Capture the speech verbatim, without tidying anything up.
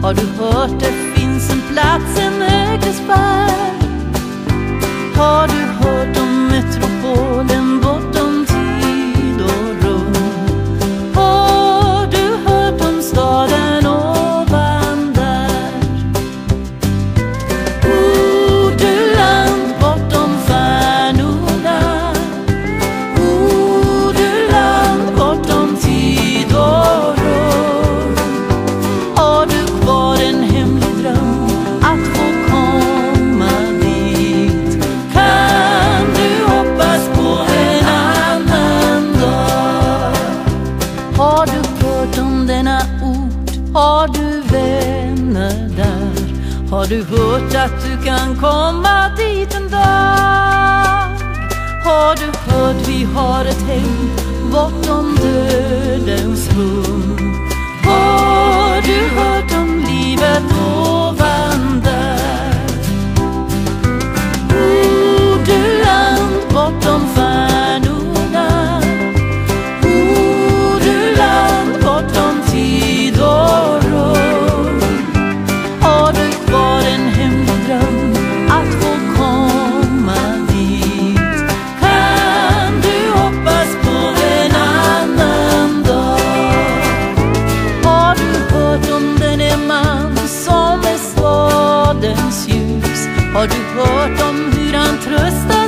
Har du hört det finns en plats, en ödesfärd? Har du hört om metropolen bortom tid och rum? Har du hört om staden ovan där? O du land bortom stjärnorna, o du land bortom tid och rum. Har du kvar en hemlig dröm att få komma dit? Kan du hoppas på en annan dag? Har du hört om denna ort? Har du vänner där? Har du hört att du kan komma dit en dag? Har du hört vi har ett hem bortom dödens rum? Har du hört om livet ovan där? O du land bortom stjärnorna, o du land bortom tid och rum. Har du kvar en hemlig dröm att få komma dit? Kan du hoppas på en annan dag? Har du hört om denne man som är stadens ljus? Har du hört om hur han tröstar